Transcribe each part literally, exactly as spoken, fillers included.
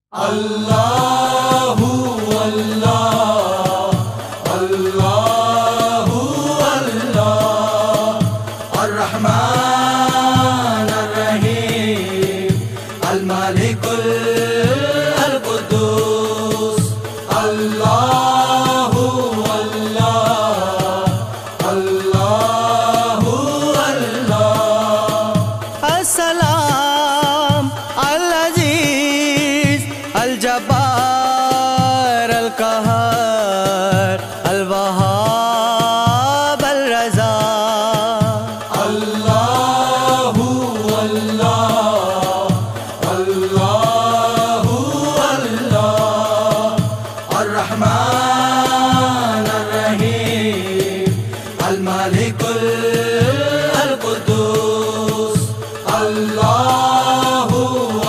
अल्लाहु अल्लाह अल्लाहु अल्लाह अर्रहमान अर्रहीम अल-मालिकुल अल-कुद्दूस अल्लाहु अल्लाह अल्लाहु अल्लाह अस्सलाम अल-अज़ीज़ अल-जब्बार अल-क़हार अल-वहाब अल-रज़ा अल्लाहु अल्लाह अल्लाहु अल्लाह अर्रहमान अर्रहीम अल-मालिकुल अल-कुद्दूस अल्लाहु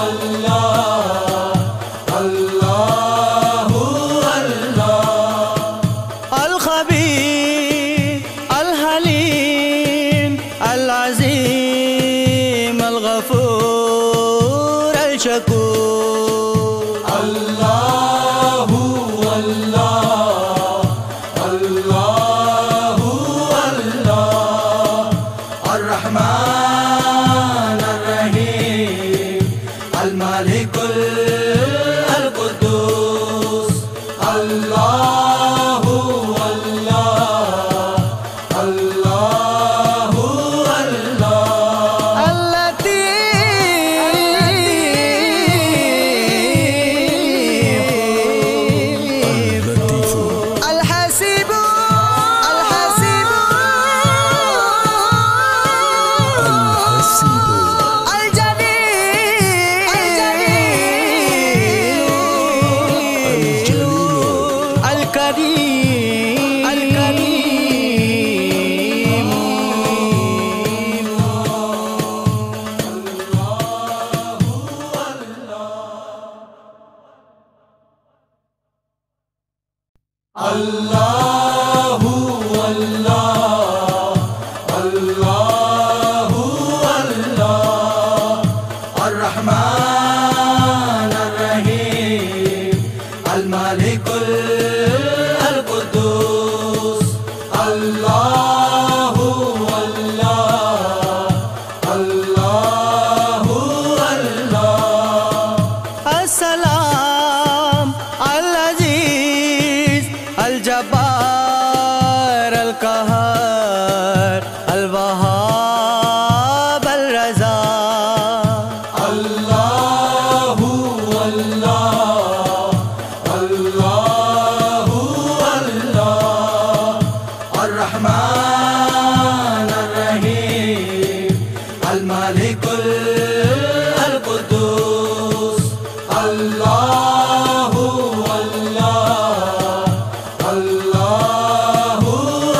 अल्लाह अल्लाहु अल्लाह अल-खबीर अल-हलीम अल-अज़ीम अल-गफूर अल-शकूर अल्लाहु अल्लाह अल्लाहु अल्लाह अर्रहमान अर्रहीम अल-मालिकुल अल-कुद्दूस अल्लाहु अल्लाह अल्लाहु अल्लाह अल-लतीफ़ अल-हसीब अल-हसीब अल-करीम अल-करीम अल्लाहु अल्लाह अल्लाहु अल्लाह अर्रहमान अर्रहीम अल-मालिकुल अल-कुद्दूस अल्लाहु अल्लाह अल्लाहु अल्लाह अस्सलाम अल-अज़ीज़ अल-जब्बार अल-क़हार अल-वहाब अल-रज़ा अल्लाहु अल्लाह अल्लाहु अल्लाह अर्रहमान अर्रहीम अल-मालिकुल अल-कुद्दूस अल्लाहु अल्लाह अल्लाहु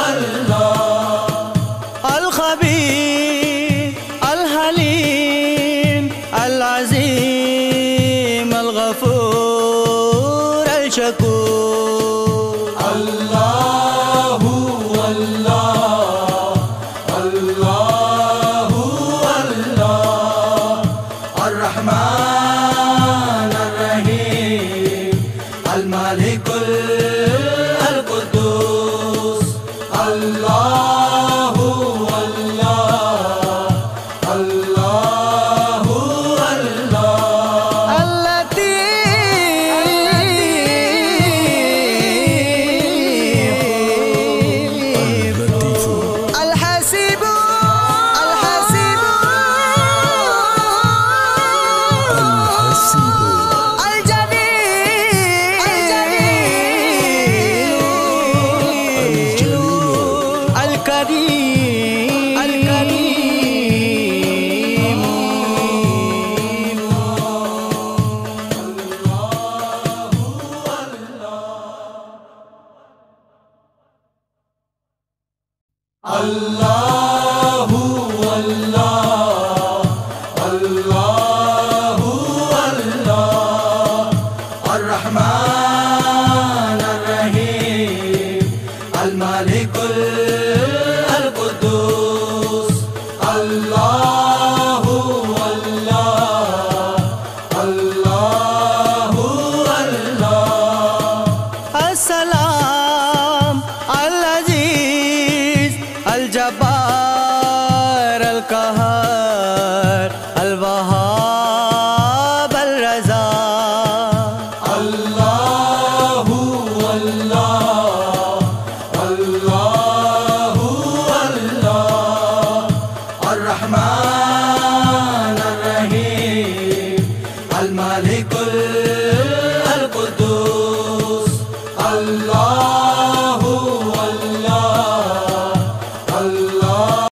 अल्लाह अल-खबीर अल-हलीम अल-अज़ीम अल-गफूर अल-शकूर अल्लाहु अल्लाह अल्लाहु अल्लाह अर्रहमान अर्रहीम अल-मालिकुल अल-कुद्दूस अल्लाहु अल्लाह अल्लाहु अल्लाह अल-लतीफ़ अल-हसीब अल-हसीब अल-करीम अल-करीम अल्लाहु अल्लाह अल्लाहु अल्लाह अर्रहमान अर्रहीम अल-मालिकुल अल-कुद्दूस अल्लाहु अल्लाह अल्लाहु الملك